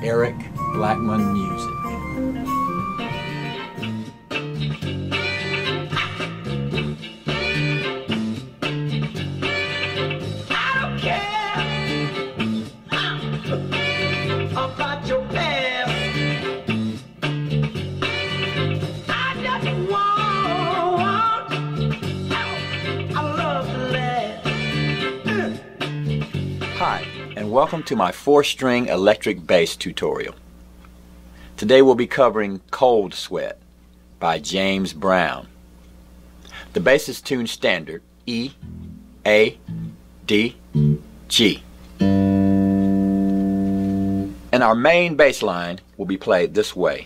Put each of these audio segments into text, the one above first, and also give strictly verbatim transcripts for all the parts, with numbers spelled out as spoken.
Eric Blackman Music. Hi, and welcome to my four-string electric bass tutorial. Today we'll be covering Cold Sweat by James Brown. The bass is tuned standard E, A, D, G. And our main bass line will be played this way.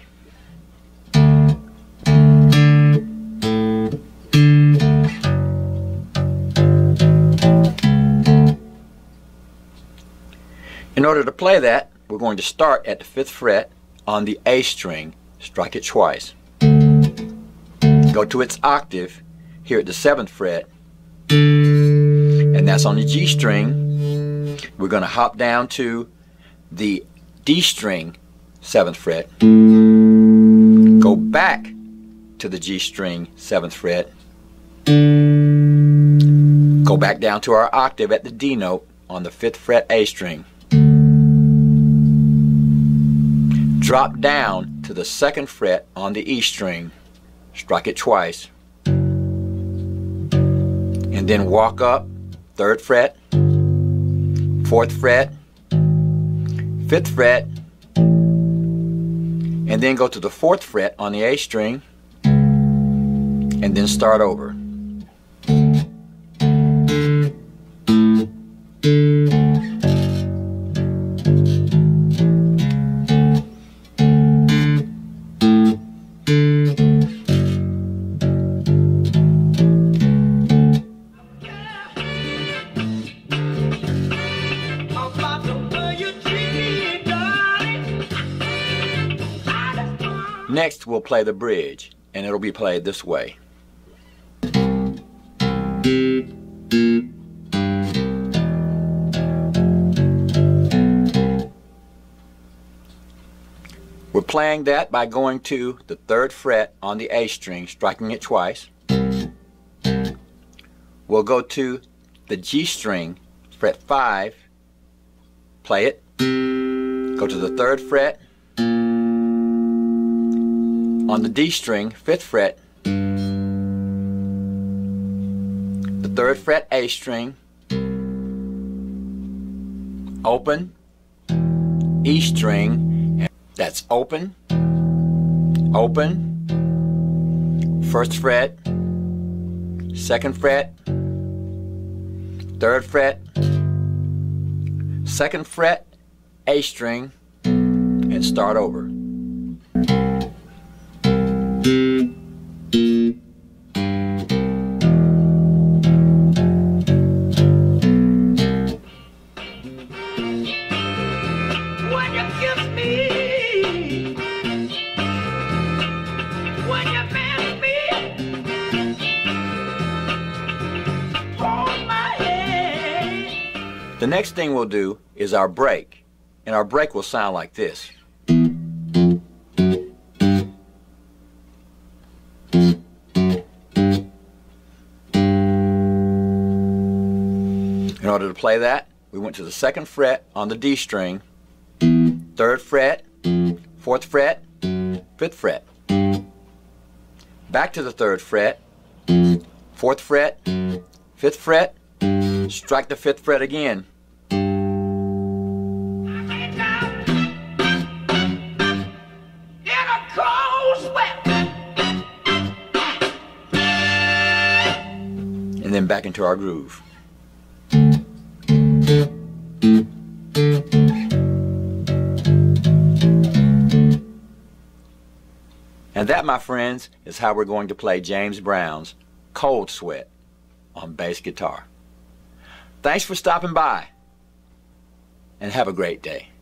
In order to play that, we're going to start at the fifth fret on the A string, strike it twice. Go to its octave here at the seventh fret, and that's on the G string. We're going to hop down to the D string, seventh fret, go back to the G string, seventh fret, go back down to our octave at the D note on the fifth fret A string. Drop down to the second fret on the E string, strike it twice, and then walk up third fret, fourth fret, fifth fret, and then go to the fourth fret on the A string, and then start over. Next, we'll play the bridge, and it'll be played this way. We're playing that by going to the third fret on the A string, striking it twice. We'll go to the G string, fret five, play it, go to the third fret, on the D string, fifth fret, the third fret A string, open, E string, that's open, open, first fret, second fret, third fret, second fret, A string, and start over. The next thing we'll do is our break, and our break will sound like this. In order to play that, we went to the second fret on the D string, third fret, fourth fret, fifth fret, back to the third fret, fourth fret, fifth fret, strike the fifth fret again. And then back into our groove. And that, my friends, is how we're going to play James Brown's Cold Sweat on bass guitar. Thanks for stopping by, and have a great day.